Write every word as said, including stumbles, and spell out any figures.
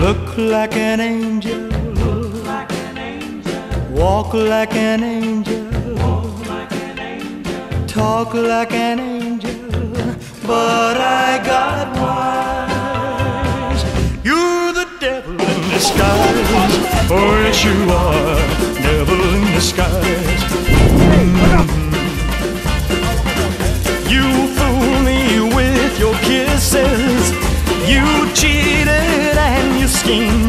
Look like an angel, look like an angel, walk like an angel, walk like an angel, talk like an angel, but I got wise. You're the devil in disguise, oh yes you are, devil in disguise. Mm-hmm. You fool me with your kisses, you cheated and you schemed.